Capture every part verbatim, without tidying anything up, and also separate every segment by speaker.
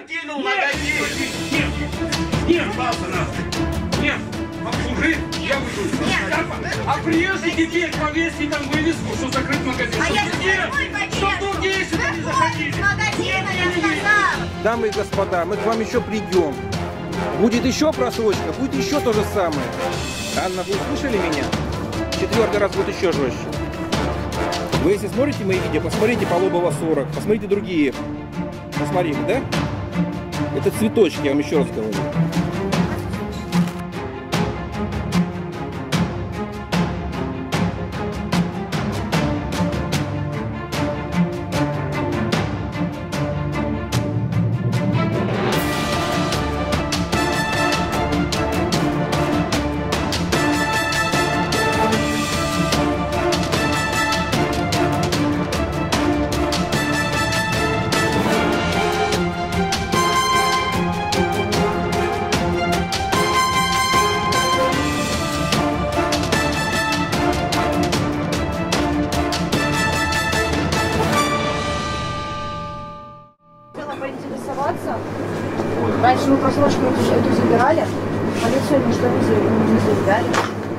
Speaker 1: покинул магазин.
Speaker 2: Нет, нет, нет, нет, обслужи, я выйду. А приезжай теперь, повесьте там вывеску, что закрыт магазин.
Speaker 3: А я
Speaker 2: Нет, что другие сюда не заходили.
Speaker 4: Дамы и господа, мы к вам еще придем. Будет еще просрочка, будет еще то же самое. Анна, вы услышали меня? Четвертый раз будет еще жестче. Вы если смотрите мои видео, посмотрите по Лобова сорок, посмотрите другие. Посмотрите, да? Это цветочки, я вам еще раз говорю.
Speaker 3: Раньше мы просрочку эту забирали, полицию ничто не заявляли.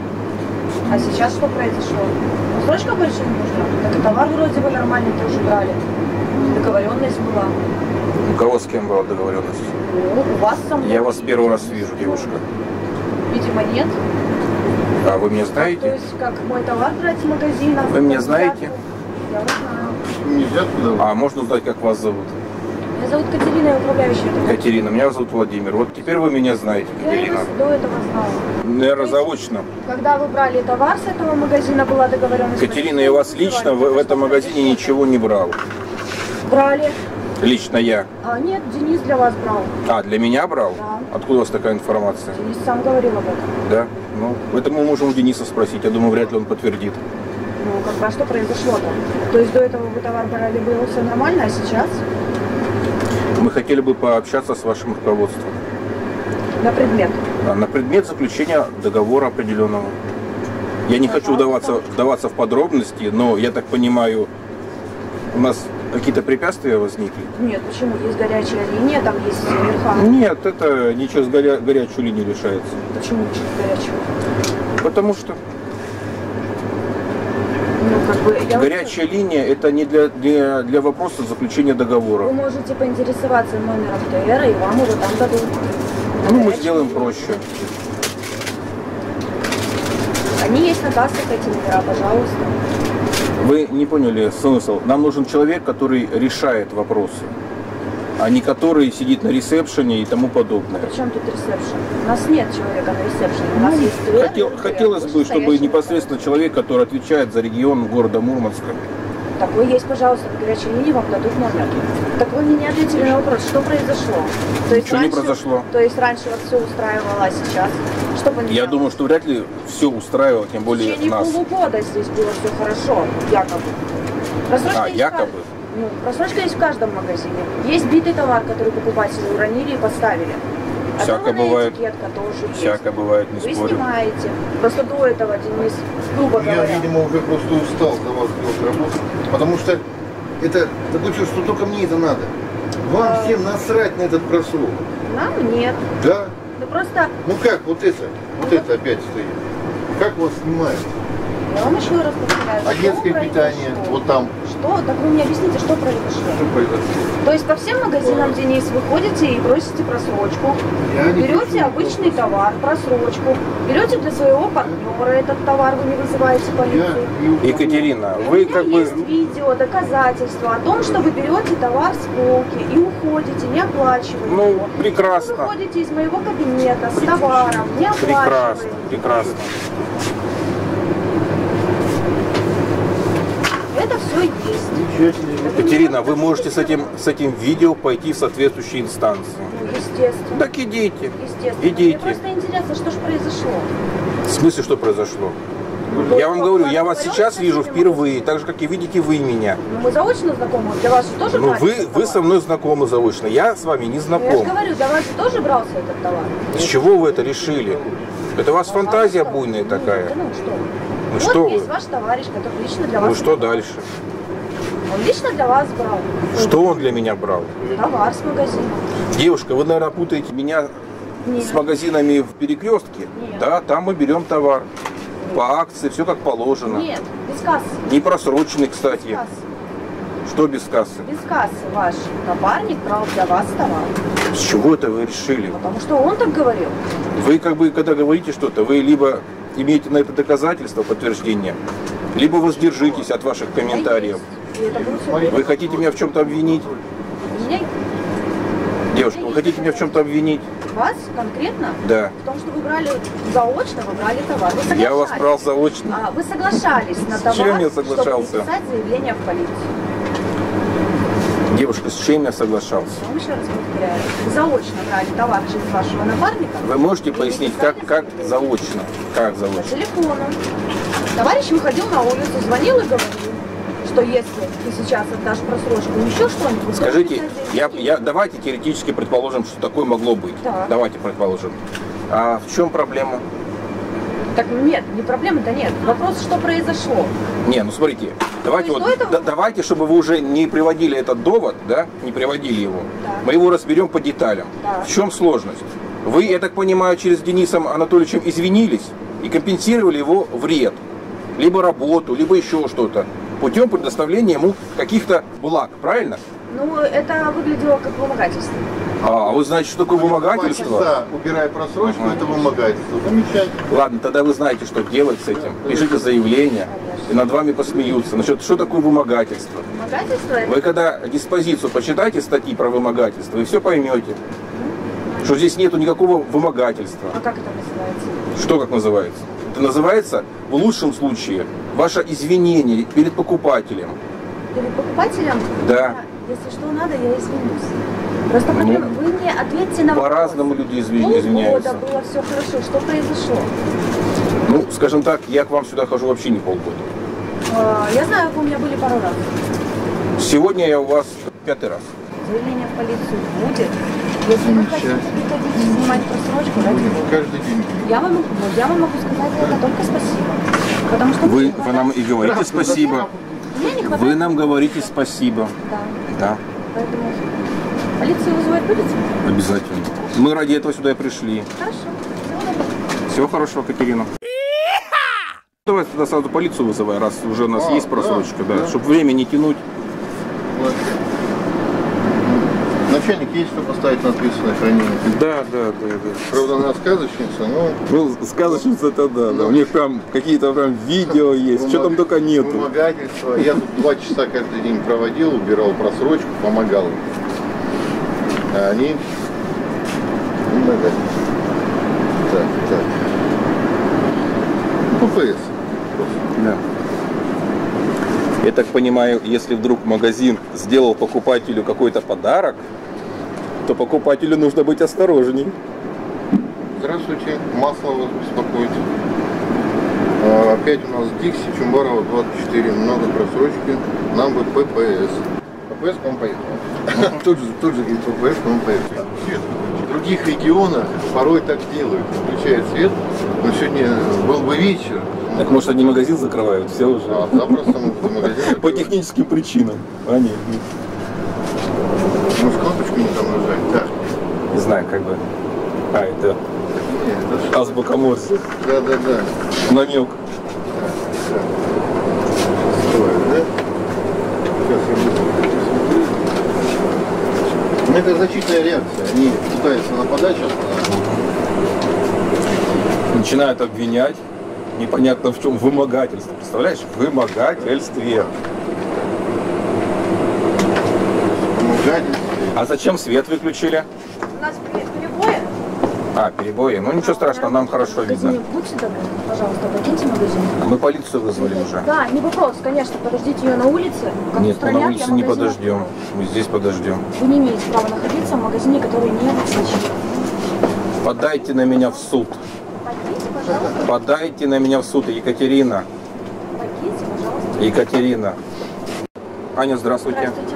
Speaker 3: А сейчас что произошло? Просрочка больше не нужна? Так и товар вроде бы нормальный тоже брали. Договоренность была.
Speaker 4: У кого с кем была договоренность?
Speaker 3: Ну, у вас со мной.
Speaker 4: Я вас первый раз вижу, девушка.
Speaker 3: Видимо, нет.
Speaker 4: А вы меня знаете?
Speaker 3: То есть, как мой товар брать в магазинах?
Speaker 4: Вы меня знаете?
Speaker 3: Я вас знаю.
Speaker 5: Нельзя туда.
Speaker 4: А можно узнать, как вас зовут?
Speaker 3: Меня зовут Катерина, я управляющая.
Speaker 4: Катерина, меня зовут Владимир. Вот теперь вы меня знаете,
Speaker 3: Я
Speaker 4: Катерина.
Speaker 3: вас до этого знала.
Speaker 4: Наверное, заочно.
Speaker 3: Когда вы брали товар с этого магазина, была договоренность.
Speaker 4: Катерина, я вас лично в, в этом магазине ничего не брал.
Speaker 3: Брали.
Speaker 4: Лично я.
Speaker 3: А нет, Денис для вас брал.
Speaker 4: А, для меня брал?
Speaker 3: Да.
Speaker 4: Откуда у вас такая информация?
Speaker 3: Денис сам говорил об этом.
Speaker 4: Да? Ну, это мы можем у Дениса спросить. Я думаю, вряд ли он подтвердит.
Speaker 3: Ну, как бы, а что произошло-то? То есть до этого вы товар брали, было все нормально, а сейчас?
Speaker 4: Мы хотели бы пообщаться с вашим руководством.
Speaker 3: На предмет?
Speaker 4: На предмет заключения договора определенного. Я не хочу вдаваться, вдаваться в подробности, но, я так понимаю, у нас какие-то препятствия возникли?
Speaker 3: Нет, почему? Есть горячая линия, там есть верха.
Speaker 4: Нет, это ничего с горя... горячей линией решается.
Speaker 3: Почему через горячую?
Speaker 4: Потому что
Speaker 3: Ну, как бы, я
Speaker 4: горячая вот... линия это не для, для, для вопроса заключения договора.
Speaker 3: Вы можете поинтересоваться номером ТР, и вам его там дадут.
Speaker 4: Ну, мы сделаем проще.
Speaker 3: Они есть на кассах, эти номера, пожалуйста.
Speaker 4: Вы не поняли смысл. Нам нужен человек, который решает вопросы, а не который сидит на ресепшене и тому подобное.
Speaker 3: А при чем тут ресепшн? У нас нет человека на ресепшене. У нас ну, есть ТР,
Speaker 4: хотел,
Speaker 3: ТР,
Speaker 4: хотелось бы, чтобы непосредственно человек, который отвечает за регион города Мурманска.
Speaker 3: Такой есть, пожалуйста, на горячей линии вам дадут номер. Так вы мне не ответили на вопрос, что произошло? То есть
Speaker 4: Ничего
Speaker 3: раньше,
Speaker 4: не произошло.
Speaker 3: То есть раньше вас все устраивало, а сейчас? Что поменялось?
Speaker 4: Я думаю, что вряд ли все устраивало, тем более
Speaker 3: нас. В течение
Speaker 4: нас.
Speaker 3: полугода здесь было все хорошо, якобы. Просрочка
Speaker 4: А,
Speaker 3: есть
Speaker 4: якобы?
Speaker 3: в каждом, ну, просрочка есть в каждом магазине. Есть битый товар, который покупатели уронили и поставили.
Speaker 4: Всяко бывает.
Speaker 3: Этикетка тоже есть.
Speaker 4: Всяко бывает, не
Speaker 3: Вы
Speaker 4: спорю.
Speaker 3: снимаете. Просто до этого Денис, грубо
Speaker 5: Я,
Speaker 3: говоря.
Speaker 5: видимо, уже просто устал за вас делать работу, потому что это такое чувство, что только мне это надо. Вам
Speaker 3: А...
Speaker 5: всем насрать на этот просрок.
Speaker 3: Нам нет.
Speaker 5: Да?
Speaker 3: Ну просто...
Speaker 5: Ну как вот это, вот это опять стоит. Как вас снимают?
Speaker 3: Я вам еще раз повторяю.
Speaker 5: А детское питание, вот там.
Speaker 3: Что? Так вы мне объясните, что произошло?
Speaker 5: Что произошло?
Speaker 3: То есть по всем магазинам, Денис, вы ходите и просите просрочку.
Speaker 5: Я не
Speaker 3: Берете
Speaker 5: прошу,
Speaker 3: обычный товар, просрочку. Берете для своего партнера этот товар, вы не вызываете полицию.
Speaker 5: Я...
Speaker 4: Екатерина,
Speaker 3: У
Speaker 4: вы
Speaker 3: меня
Speaker 4: как бы...
Speaker 3: есть видео, доказательства о том, что вы берете товар с полки и уходите, не оплачиваете
Speaker 4: Ну,
Speaker 3: его.
Speaker 4: прекрасно.
Speaker 3: Вы выходите из моего кабинета с товаром, не оплачиваете.
Speaker 4: Прекрасно, прекрасно.
Speaker 3: Это все есть.
Speaker 4: Екатерина, вы можете с этим, с этим видео пойти в соответствующие инстанции.
Speaker 3: Ну, естественно.
Speaker 4: Так идите.
Speaker 3: Естественно.
Speaker 4: Идите.
Speaker 3: Мне просто интересно, что же произошло.
Speaker 4: В смысле, что произошло?
Speaker 3: Ну,
Speaker 4: Я вам говорю, я вас
Speaker 3: говорю,
Speaker 4: сейчас
Speaker 3: что
Speaker 4: вижу
Speaker 3: хотите
Speaker 4: впервые, так же, как и видите вы меня.
Speaker 3: Ну, мы заочно знакомы, для вас же тоже
Speaker 4: Ну,
Speaker 3: брали
Speaker 4: вы,
Speaker 3: этот
Speaker 4: вы
Speaker 3: товар?
Speaker 4: со мной знакомы заочно, я с вами не
Speaker 3: Ну, я же
Speaker 4: знаком.
Speaker 3: говорю, для вас же тоже брался этот товар.
Speaker 4: С чего вы это решили? Это у вас фантазия буйная такая.
Speaker 3: Ну, что?
Speaker 4: Ну
Speaker 3: Вот
Speaker 4: что
Speaker 3: есть
Speaker 4: вы?
Speaker 3: ваш товарищ, который лично для вас...
Speaker 4: Ну что дальше?
Speaker 3: Он лично для вас брал.
Speaker 4: Что он для меня брал?
Speaker 3: Товар с магазина.
Speaker 4: Девушка, вы, наверное, путаете меня
Speaker 3: Нет.
Speaker 4: с магазинами в Перекрестке.
Speaker 3: Нет.
Speaker 4: Да, там мы берем товар. По акции, все как положено.
Speaker 3: Нет, без кассы.
Speaker 4: Не просроченный, кстати.
Speaker 3: Без кассы.
Speaker 4: Что без кассы?
Speaker 3: Без кассы ваш напарник брал для вас товар.
Speaker 4: С чего это вы решили?
Speaker 3: Потому что он так говорил.
Speaker 4: Вы как бы, когда говорите что-то, вы либо имеете на это доказательство, подтверждение, либо воздержитесь от ваших комментариев.
Speaker 3: И это будет всё
Speaker 4: Вы хотите меня в чем-то обвинить?
Speaker 3: Меня,
Speaker 4: Девушка, вы хотите меня в чем-то обвинить?
Speaker 3: вас конкретно
Speaker 4: Да.
Speaker 3: в том, что вы брали заочно, вы брали товар. Вы
Speaker 4: Я вас
Speaker 3: соглашались.
Speaker 4: брал заочно.
Speaker 3: А, вы соглашались на товар,
Speaker 4: чем я соглашался?
Speaker 3: чтобы написать заявление в полицию.
Speaker 4: Девушка, с чем я соглашался?
Speaker 3: Я вам еще раз повторяю. Вы заочно брали товар через вашего напарника.
Speaker 4: Вы можете
Speaker 3: и
Speaker 4: пояснить,
Speaker 3: написали
Speaker 4: как, как
Speaker 3: заявление.
Speaker 4: заочно? Как
Speaker 3: По
Speaker 4: заочно?
Speaker 3: телефону. Товарищ выходил на улицу, звонил и говорил, что если ты сейчас отдашь просрочку, еще что-нибудь... то
Speaker 4: Скажите,
Speaker 3: написать
Speaker 4: я,
Speaker 3: заявление.
Speaker 4: я, давайте теоретически предположим, что такое могло быть.
Speaker 3: Так.
Speaker 4: Давайте предположим. А в чем проблема?
Speaker 3: Так нет, не проблемы-то нет. Вопрос, что произошло.
Speaker 4: Не, ну смотрите, давайте
Speaker 3: есть
Speaker 4: вот,
Speaker 3: до этого-
Speaker 4: да- давайте, чтобы вы уже не приводили этот довод, да, не приводили его,
Speaker 3: Так.
Speaker 4: мы его разберем по деталям.
Speaker 3: Так.
Speaker 4: В чем сложность? Вы, я так понимаю, через Денисом Анатольевичем извинились и компенсировали его вред, либо работу, либо еще что-то, путем предоставления ему каких-то благ, правильно?
Speaker 3: Ну, это выглядело как вымогательство.
Speaker 4: А вы знаете, что такое вымогательство?
Speaker 5: Да, убирая просрочку,
Speaker 4: Ага.
Speaker 5: это вымогательство. Замечательно.
Speaker 4: Ладно, тогда вы знаете, что делать с этим. Пишите заявление, и над вами посмеются. Насчет, что такое вымогательство?
Speaker 3: Вымогательство это...
Speaker 4: Вы когда диспозицию почитайте статьи про вымогательство, и все поймете, что здесь нету никакого вымогательства.
Speaker 3: А как это называется?
Speaker 4: Что как называется? Это называется, в лучшем случае, ваше извинение перед покупателем.
Speaker 3: Перед покупателем?
Speaker 4: Да.
Speaker 3: Я- Если что надо, я извинюсь. Просто проблема, вы мне ответьте на вопрос.
Speaker 4: По-разному люди изви- извиняются.
Speaker 3: Полгода было все хорошо. Что произошло?
Speaker 4: Ну, скажем так, я к вам сюда хожу вообще не полгода.
Speaker 3: А, Я знаю, вы у меня были пару раз.
Speaker 4: Сегодня я у вас пятый раз.
Speaker 3: Заявление в полицию будет. Если вы хотите приходить снимать просрочку, ради бога.
Speaker 5: Каждый день.
Speaker 3: Я вам, ну, я вам могу сказать за это только спасибо. Потому что
Speaker 4: Вы,
Speaker 3: мне не
Speaker 4: вы нам и говорите
Speaker 5: Здравствуйте.
Speaker 4: спасибо.
Speaker 3: Мне не хватает.
Speaker 4: Вы нам говорите спасибо.
Speaker 3: Да.
Speaker 4: Да,
Speaker 3: Поэтому полицию вызывать будете?
Speaker 4: обязательно. Мы ради этого сюда и пришли.
Speaker 3: Хорошо. Всего доброго.
Speaker 4: Всего хорошего, Катерина. Давайте тогда сразу полицию вызывай, раз уже у нас
Speaker 5: А,
Speaker 4: есть просрочка, да,
Speaker 5: да.
Speaker 4: чтобы время не тянуть.
Speaker 5: Вот. Начальник есть, что поставить надпись на хранение.
Speaker 4: Да, да, да, да.
Speaker 5: Правда, она сказочница, но...
Speaker 4: Ну, сказочница это да, да.
Speaker 5: Ну.
Speaker 4: У них прям какие-то прям видео есть, что там только нету.
Speaker 5: Вымогательство. Я тут два часа каждый день проводил, убирал просрочку, помогал им. А они... Вымогательство. Так, так. ППС.
Speaker 4: Да. Я так понимаю, если вдруг магазин сделал покупателю какой-то подарок, то покупателю нужно быть осторожней.
Speaker 5: Здравствуйте, масло вас беспокоит. А, опять у нас Дикси, Чумбарова, двадцать четыре, много просрочки, нам бы ППС. ППС к вам поехал. Тут же, тут же говорит ППС к вам поехал. В других регионах порой так делают, включают свет, но сегодня был бы вечер.
Speaker 4: Так может они магазин закрывают, все уже?
Speaker 5: А запросто мы в магазине.
Speaker 4: По техническим причинам. А нет, нет.
Speaker 5: Может, кнопочку не там нажать? Так.
Speaker 4: Не знаю, как бы. А, это
Speaker 5: Нет, это что?
Speaker 4: азбука Морзе.
Speaker 5: Да, да, да.
Speaker 4: Намек.
Speaker 5: Стоит, да? Сейчас я быстренько посмотрю. Ну, это значительная реакция. Они пытаются нападать сейчас.
Speaker 4: Начинают обвинять. Непонятно в чем вымогательство. Представляешь? В вымогательстве.
Speaker 5: Вымогательство.
Speaker 4: А зачем свет выключили?
Speaker 3: У нас пере- перебои.
Speaker 4: А, перебои. Ну ничего страшного, нам хорошо видно.
Speaker 3: Магазине, будьте добры, пожалуйста, покиньте магазин.
Speaker 4: А мы полицию вызвали уже.
Speaker 3: Да, не вопрос, конечно, подождите ее на улице. Как
Speaker 4: Нет, мы на
Speaker 3: устранят,
Speaker 4: улице
Speaker 3: я
Speaker 4: не
Speaker 3: магазин
Speaker 4: подождем.
Speaker 3: открою.
Speaker 4: Мы здесь подождем.
Speaker 3: Вы не имеете права находиться в магазине, который не обеспечен.
Speaker 4: Подайте на меня в суд.
Speaker 3: Покиньте, пожалуйста,
Speaker 4: Подайте на меня в суд, Екатерина.
Speaker 3: покиньте, пожалуйста.
Speaker 4: Екатерина. Аня, здравствуйте.
Speaker 3: Здравствуйте.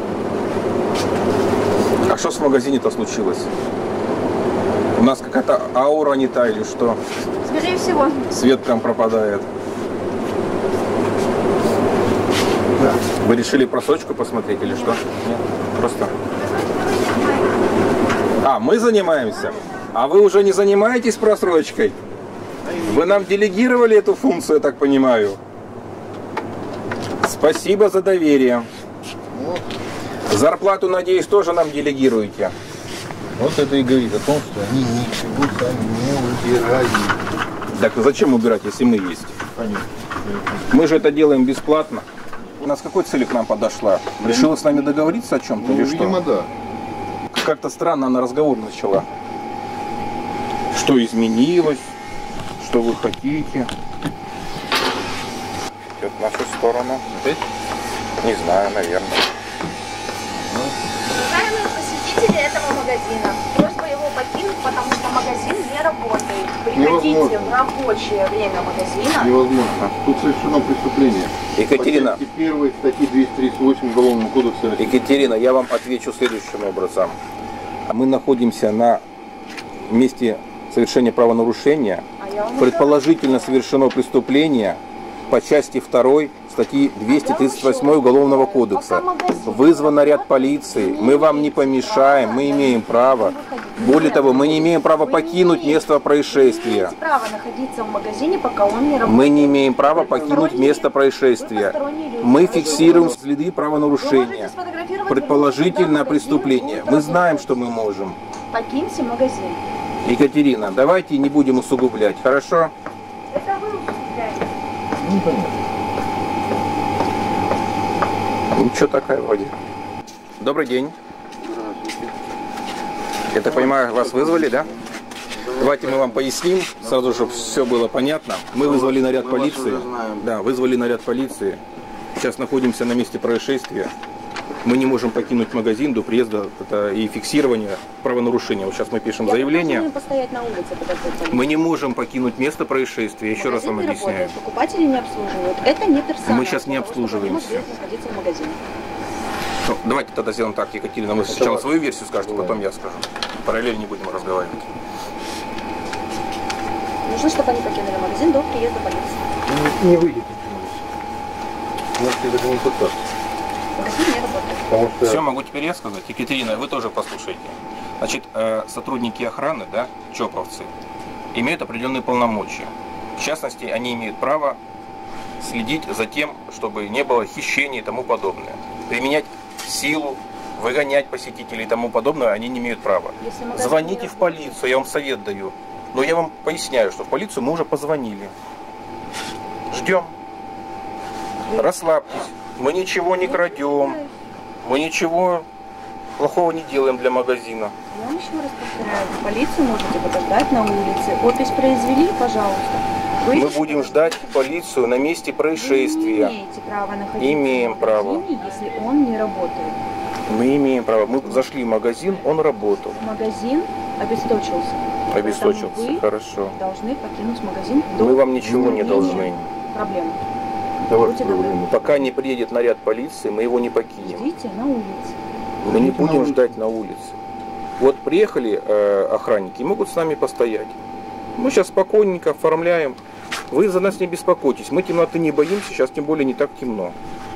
Speaker 4: А что с магазине-то случилось? У нас какая-то аура не та или что?
Speaker 3: Скорее всего.
Speaker 4: Свет прям пропадает. Вы решили просрочку посмотреть или что? Нет, просто. А, мы занимаемся? А вы уже не занимаетесь просрочкой? Вы нам делегировали эту функцию, я так понимаю. Спасибо за доверие.
Speaker 5: Вот.
Speaker 4: Зарплату, надеюсь, тоже нам делегируете.
Speaker 5: Вот это и говорит о том, что они ничего сами не убирают.
Speaker 4: Так зачем убирать, если мы есть?
Speaker 5: Понятно.
Speaker 4: Мы же это делаем бесплатно. У нас с какой целью к нам подошла? Решила с нами договориться о чем-то
Speaker 5: Ну,
Speaker 4: или что?
Speaker 5: видимо, да.
Speaker 4: Как-то странно она разговор начала. Что изменилось? Что вы хотите? Идет в нашу сторону.
Speaker 5: Опять?
Speaker 4: Не знаю, наверное.
Speaker 3: Уважаемые посетители этого магазина, просьба его покинуть, потому что магазин не работает. Приходите
Speaker 5: Невозможно.
Speaker 3: в рабочее время магазина.
Speaker 5: Невозможно. Тут совершено преступление.
Speaker 4: Екатерина.
Speaker 5: По части первой статьи двести тридцать восемь Уголовного кодекса России.
Speaker 4: Екатерина, я вам отвечу следующим образом. Мы находимся на месте совершения правонарушения.
Speaker 3: А я вам
Speaker 4: Предположительно совершено преступление по части второй статьи двести тридцать восемь Уголовного кодекса. Вызван наряд полиции. Мы вам не помешаем, мы имеем право. Более того, мы не имеем права покинуть место
Speaker 3: Вы
Speaker 4: происшествия.
Speaker 3: имеете право находиться в магазине, пока он не работает.
Speaker 4: Мы не имеем права покинуть место происшествия. Мы фиксируем следы
Speaker 3: Вы можете
Speaker 4: правонарушения.
Speaker 3: сфотографировать,
Speaker 4: Предположительное
Speaker 3: вернуться, когда
Speaker 4: преступление.
Speaker 3: магазин
Speaker 4: Мы
Speaker 3: будет
Speaker 4: знаем,
Speaker 3: работать.
Speaker 4: что мы можем.
Speaker 3: Покиньте магазин.
Speaker 4: Екатерина, давайте не будем усугублять, хорошо?
Speaker 3: Это вы усугубляете.
Speaker 5: Ну, понятно.
Speaker 4: Ничего такая вроде. Добрый день. Я так понимаю, вас вызвали, да? Давайте мы вам поясним, сразу, чтобы все было понятно. Мы вызвали наряд
Speaker 5: Мы вас
Speaker 4: полиции.
Speaker 5: уже знаем.
Speaker 4: Да, вызвали наряд полиции. Сейчас находимся на месте происшествия. Мы не можем покинуть магазин до приезда это и фиксирования правонарушения. Вот сейчас мы пишем
Speaker 3: Я
Speaker 4: заявление.
Speaker 3: должна постоять на улице, подождать полицию.
Speaker 4: Мы не можем покинуть место происшествия. Еще раз
Speaker 3: Магазин
Speaker 4: вам
Speaker 3: не
Speaker 4: объясняю.
Speaker 3: работает, покупатели не обслуживают. Это не персонал.
Speaker 4: Мы сейчас не
Speaker 3: для того, чтобы
Speaker 4: обслуживаемся.
Speaker 3: ему следует находиться в магазине.
Speaker 4: Ну, давайте тогда сделаем так, Екатерина. Вы сначала свою версию скажете, потом я скажу. Параллельно не будем разговаривать.
Speaker 3: Нужно, чтобы они покинули магазин до приезда полиции.
Speaker 5: Не, не выйдет. Можете даже не пытаться.
Speaker 3: Магазин не работает.
Speaker 5: Потому что
Speaker 4: Все, могу теперь я сказать. Екатерина, вы тоже послушайте. Значит, э, сотрудники охраны, да, чоповцы, имеют определенные полномочия. В частности, они имеют право следить за тем, чтобы не было хищений и тому подобное. Применять силу, выгонять посетителей и тому подобное они не имеют права.
Speaker 3: Если магазин
Speaker 4: Звоните
Speaker 3: не
Speaker 4: в полицию, я вам совет даю. Но я вам поясняю, что в полицию мы уже позвонили. Ждем. Расслабьтесь. Мы ничего не крадем. Мы ничего плохого не делаем для магазина.
Speaker 3: Я вам еще раз повторяю, в полицию можете подождать на улице. Опись произвели, пожалуйста. Вы
Speaker 4: Мы будем ждать полицию на месте
Speaker 3: Вы не
Speaker 4: происшествия.
Speaker 3: имеете права находиться
Speaker 4: Имеем
Speaker 3: в магазине,
Speaker 4: право.
Speaker 3: если он не работает.
Speaker 4: Мы имеем право. Мы зашли в магазин, он работал.
Speaker 3: Магазин обесточился.
Speaker 4: Обесточился.
Speaker 3: Поэтому вы
Speaker 4: Хорошо.
Speaker 3: должны покинуть магазин до
Speaker 4: Мы вам ничего не
Speaker 3: устранения
Speaker 4: должны.
Speaker 3: проблем.
Speaker 5: давай
Speaker 3: Будьте добры.
Speaker 4: Пока не приедет наряд полиции, мы его не покинем.
Speaker 3: Ждите на улице.
Speaker 4: Мы не
Speaker 5: Ждите на
Speaker 4: будем
Speaker 5: улице.
Speaker 4: ждать на улице. Вот приехали э, охранники, могут с нами постоять. Мы сейчас спокойненько оформляем. Вы за нас не беспокойтесь. Мы темноты не боимся, сейчас тем более не так темно.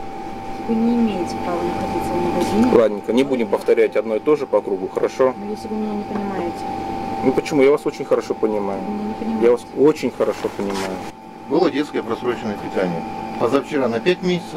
Speaker 3: Вы не имеете права находиться в магазине.
Speaker 4: Ладненько, не будем повторять одно и то же по кругу, хорошо?
Speaker 3: Но если вы меня не понимаете,
Speaker 4: Ну почему? Я вас очень хорошо понимаю.
Speaker 3: вы меня не понимаете.
Speaker 4: Я вас очень хорошо понимаю.
Speaker 5: было детское просроченное питание. Позавчера на пять месяцев.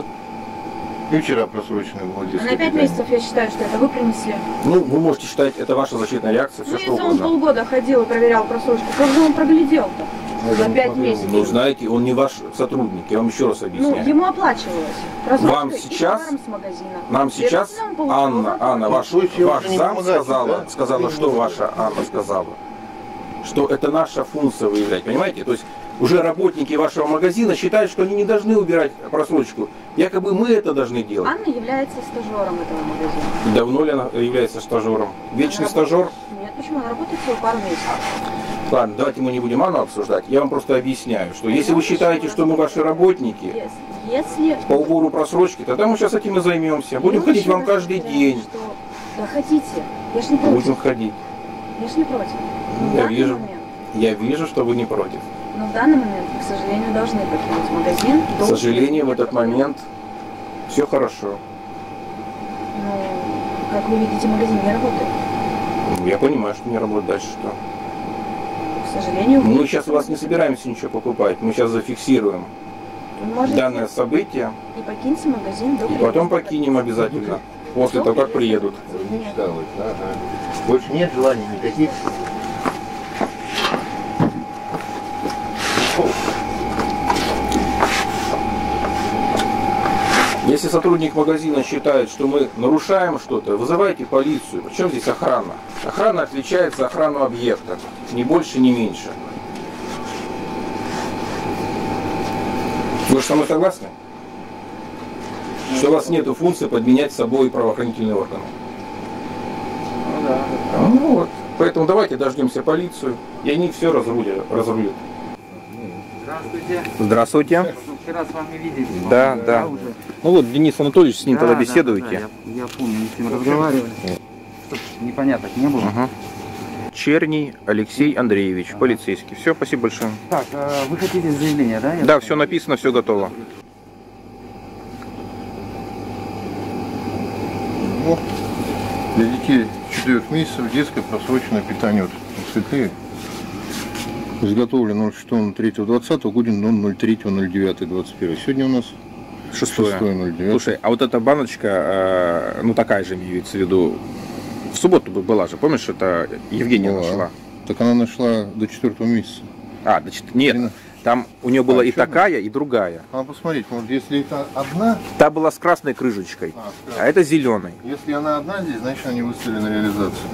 Speaker 5: И вчера просроченное было детское
Speaker 3: На пять
Speaker 5: питание.
Speaker 3: месяцев я считаю, что это вы принесли.
Speaker 4: Ну, вы можете считать, это ваша защитная реакция, все
Speaker 3: Ну,
Speaker 4: что
Speaker 3: если он
Speaker 4: угодно.
Speaker 3: полгода ходил и проверял просрочку, как же он проглядел-то?
Speaker 5: Я
Speaker 3: За
Speaker 5: не
Speaker 3: пять
Speaker 5: смотрел.
Speaker 3: месяцев.
Speaker 4: Ну, знаете, он не ваш сотрудник, я вам еще раз
Speaker 3: Ну,
Speaker 4: объясняю.
Speaker 3: ему оплачивалось. Просрочка
Speaker 4: Вам
Speaker 3: и
Speaker 4: сейчас-
Speaker 3: товаром с магазина.
Speaker 4: Нам сейчас
Speaker 3: Вернулся, он получал
Speaker 4: Анна,
Speaker 3: зарплату.
Speaker 4: Анна, ваш,
Speaker 5: То есть я
Speaker 4: ваш
Speaker 5: уже не
Speaker 4: зам
Speaker 5: помогаю,
Speaker 4: сказала,
Speaker 5: да?
Speaker 4: сказала,
Speaker 5: Вы
Speaker 4: что
Speaker 5: не
Speaker 4: ваша Анна сказала, что это наша функция выявлять, понимаете? То есть уже работники вашего магазина считают, что они не должны убирать просрочку. Якобы мы это должны делать.
Speaker 3: Анна является стажером этого магазина.
Speaker 4: Давно ли она является стажером? Вечный
Speaker 3: Она
Speaker 4: стажер?
Speaker 3: работает- Нет, почему? Она работает всего пару месяцев.
Speaker 4: Ладно, давайте мы не будем Анну обсуждать. Я вам просто объясняю, что если вы считаете, что мы ваши работники
Speaker 3: Если... если...
Speaker 4: по убору просрочки, тогда мы сейчас этим и займемся. Будем
Speaker 3: Я
Speaker 4: ходить
Speaker 3: еще
Speaker 4: вам
Speaker 3: раз
Speaker 4: каждый
Speaker 3: повторяю,
Speaker 4: день.
Speaker 3: что- Да хотите. Я ж не против.
Speaker 4: Будем ходить.
Speaker 3: Я ж не против. Но в
Speaker 4: Я
Speaker 3: данный
Speaker 4: вижу.
Speaker 3: момент-
Speaker 4: Я вижу, что вы не против.
Speaker 3: Но в данный момент вы, к сожалению, должны покинуть магазин.
Speaker 4: К
Speaker 3: до
Speaker 4: сожалению, в
Speaker 3: приезда
Speaker 4: этот момент Все хорошо.
Speaker 3: Ну, как вы видите, магазин не работает.
Speaker 4: Я понимаю, что не работает. Дальше что?
Speaker 3: К сожалению, вы...
Speaker 4: Мы сейчас у вас не собираемся ничего покупать. Мы сейчас зафиксируем
Speaker 3: вы можете
Speaker 4: данное событие.
Speaker 3: и покиньте магазин до
Speaker 4: И
Speaker 3: приезда.
Speaker 4: потом покинем обязательно. После того, как приедут.
Speaker 5: Усталость, ага. Больше нет желаний никаких.
Speaker 4: Если сотрудник магазина считает, что мы нарушаем что-то, вызывайте полицию. Причем здесь охрана? Охрана отвечает за охрану объекта. Ни больше, ни меньше. Вы же со мной согласны? Что у вас нет функции подменять с собой правоохранительные органы.
Speaker 1: Ну да.
Speaker 4: Ну вот. Поэтому давайте дождемся полицию, и они все разрулят. разрулят.
Speaker 1: Здравствуйте.
Speaker 4: Здравствуйте.
Speaker 1: Вчера с вами виделись.
Speaker 4: Да,
Speaker 1: по-моему,
Speaker 4: да.
Speaker 1: Уже.
Speaker 4: Ну вот, Денис Анатольевич, с ним
Speaker 1: Да,
Speaker 4: тогда
Speaker 1: да,
Speaker 4: беседуете.
Speaker 1: да, да, я, я помню, мы с ним разговаривали. Чтоб непоняток не было.
Speaker 4: Ага. Черний Алексей Андреевич,
Speaker 1: Ага.
Speaker 4: полицейский. Все, спасибо большое.
Speaker 1: Так, а вы хотите заявление, да? Я
Speaker 4: Да,
Speaker 1: так
Speaker 4: все
Speaker 1: понял?
Speaker 4: написано, все готово.
Speaker 5: Ну, для детей четырёх месяцев детское просроченное питание. Вот цветы. Изготовлено ноль шестого третьего двадцатого, годен ноль третьего ноль девятого двадцать первого. Сегодня у нас
Speaker 4: Шестое.
Speaker 5: ноль девятое.
Speaker 4: Слушай, а вот эта баночка, э, ну такая же имеется в виду, в субботу была же, помнишь, это Евгения
Speaker 5: Была.
Speaker 4: нашла?
Speaker 5: Так она нашла до четвертого месяца.
Speaker 4: А, значит, нет,
Speaker 5: Трина-
Speaker 4: там у нее была
Speaker 5: А,
Speaker 4: и
Speaker 5: чёрная?
Speaker 4: такая, и другая.
Speaker 5: А посмотреть, может, если это одна,
Speaker 4: Та была с красной крышечкой,
Speaker 5: а,
Speaker 4: а
Speaker 5: скажем,
Speaker 4: это зеленой.
Speaker 5: если она одна здесь, значит они выставили на реализацию.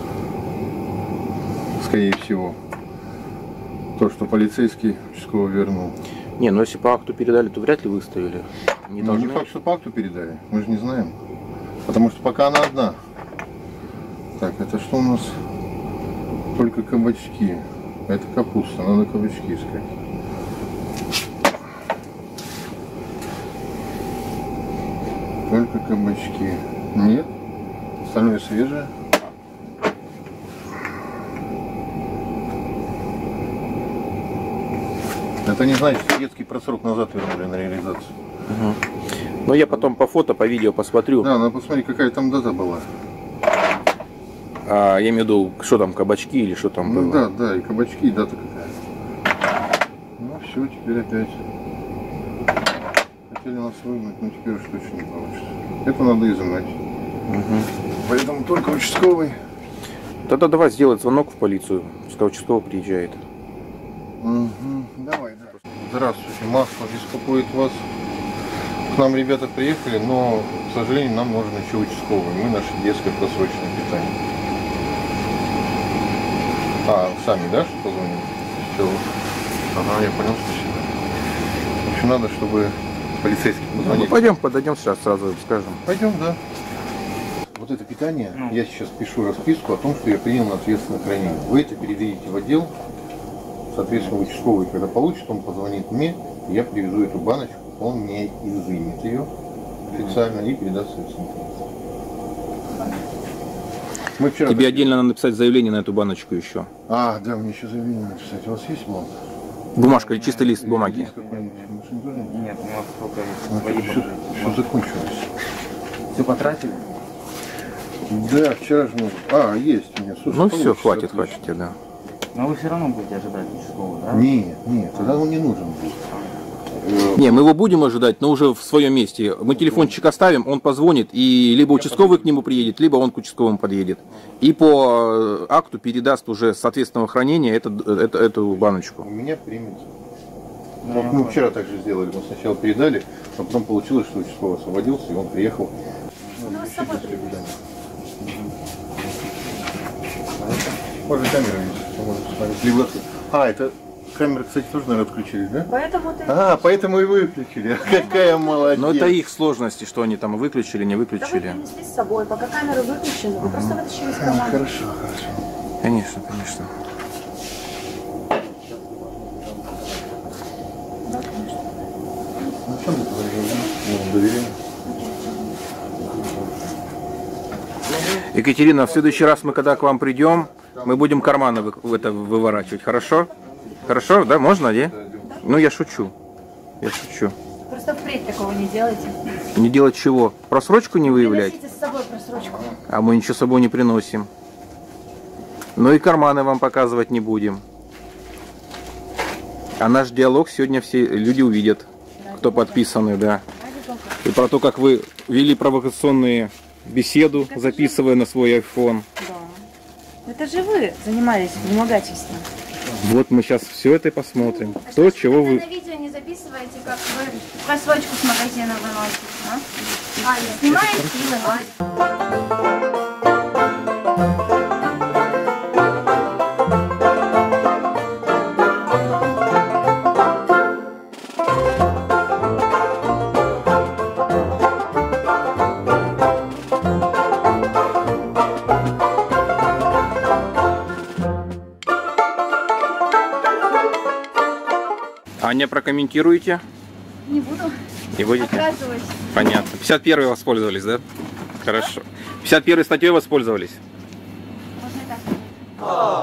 Speaker 5: Скорее всего. То, что полицейский участковый вернул.
Speaker 4: Не, ну если по акту передали, то вряд ли выставили. Не
Speaker 5: Ну,
Speaker 4: должны.
Speaker 5: не факт, что по акту передали. Мы же не знаем. Потому что пока она одна. Так, это что у нас? Только кабачки. Это капуста. Надо кабачки искать. Только кабачки. Нет. Остальное свежее. Это не значит, что детский просрок назад вернули на реализацию.
Speaker 4: Но я потом по фото, по видео посмотрю.
Speaker 5: Да, надо посмотреть, какая там дата была.
Speaker 4: А, я имею в виду, что там, кабачки или что там
Speaker 5: Ну
Speaker 4: было.
Speaker 5: да, да, и кабачки, и дата какая. Ну все, теперь опять. Хотели нас выгнать, но теперь уж точно не получится. Это надо изымать.
Speaker 4: Мгм.
Speaker 5: Поэтому только участковый.
Speaker 4: Тогда давай сделать звонок в полицию, пускай участковый приезжает.
Speaker 5: Угу. Давай, да. Здравствуйте, масло беспокоит вас. К нам ребята приехали, но, к сожалению, нам нужен еще участковый. Мы наше детское просроченное питание. А, сами, да, что позвонили? Все. Ага, я понял, спасибо. В общем, надо, чтобы полицейский
Speaker 4: Ну,
Speaker 5: позвонил.
Speaker 4: пойдем, подойдем сейчас сразу им скажем.
Speaker 5: Пойдем, да. Вот это питание,
Speaker 1: Ну.
Speaker 5: я сейчас пишу расписку о том, что я принял на ответственное хранение. Вы это передадите в отдел, соответственно, участковый, когда получит, он позвонит мне, и я привезу эту баночку, он мне изымет ее официально и передаст соответственно. Мы вчера
Speaker 4: Тебе
Speaker 5: так-
Speaker 4: отдельно надо написать заявление на эту баночку еще.
Speaker 5: А, да, мне еще заявление написать. У вас есть бланк?
Speaker 4: Бумажка или чистый лист бумаги.
Speaker 5: Есть какой-нибудь? Машин тоже нет?
Speaker 1: Нет, у нас только
Speaker 5: А,
Speaker 1: свои
Speaker 5: все, все закончилось.
Speaker 1: Все потратили?
Speaker 5: Да, вчера же мы... А, есть у меня. Слушай,
Speaker 4: Ну все,
Speaker 5: получится,
Speaker 4: хватит,
Speaker 5: отлично.
Speaker 4: хватит тебе, да.
Speaker 1: Но вы все равно будете ожидать участкового, да?
Speaker 5: Нет, нет, тогда он не нужен будет.
Speaker 4: Не, мы его будем ожидать, но уже в своем месте. Мы телефончик оставим, он позвонит, и либо участковый к нему приедет, либо он к участковому подъедет. И по акту передаст уже с соответственного хранения это, это, эту баночку.
Speaker 5: У меня примется.
Speaker 1: Ну,
Speaker 5: Вот
Speaker 1: я
Speaker 5: мы
Speaker 1: понял.
Speaker 5: вчера так же сделали. Мы сначала передали, а потом получилось, что участковый освободился, и он приехал.
Speaker 3: Ну, вы с собой привезли.
Speaker 5: Можно камеру есть, можно посмотреть. Либо... А, это камеры, кстати, тоже, наверное, отключили, да?
Speaker 3: Поэтому ты...
Speaker 5: А, поэтому и выключили. Какая молодец.
Speaker 4: Но это их сложности, что они там выключили, не
Speaker 3: Да вы
Speaker 4: выключили.
Speaker 3: принесли с собой, пока камеры выключены, вы просто вытащили из
Speaker 5: А,
Speaker 3: кармана.
Speaker 5: хорошо, хорошо.
Speaker 4: Конечно, конечно.
Speaker 3: Да, конечно.
Speaker 5: Ну, что мы говорим? Ну, доверяем.
Speaker 4: Екатерина, в следующий раз мы, когда к вам придем, мы будем карманы вы, в это выворачивать, хорошо? Хорошо, да, можно, да? Ну, я шучу. Я шучу.
Speaker 3: Просто впредь такого не делайте.
Speaker 4: Не делать чего? Просрочку не выявлять?
Speaker 3: Приносите с собой просрочку.
Speaker 4: А мы ничего с собой не приносим. Ну и карманы вам показывать не будем. А наш диалог сегодня все люди увидят, кто подписаны, да. И про то, как вы вели провокационные беседу, записывая на свой айфон.
Speaker 3: Да. Это же вы занимались вымогательством.
Speaker 4: Вот мы сейчас все это и посмотрим.
Speaker 6: А
Speaker 4: То,
Speaker 6: что,
Speaker 4: чего
Speaker 6: вы
Speaker 4: вы...
Speaker 6: на видео не записываете, как вы просрочку с магазина выносите, а? А, нет, снимаете и выносите.
Speaker 4: Аня, прокомментируете?
Speaker 6: Не буду.
Speaker 4: Не будете?
Speaker 6: Отказываюсь.
Speaker 4: Понятно. пятьдесят первой воспользовались, да? Хорошо. пятьдесят первой статьей воспользовались?
Speaker 6: Можно и так.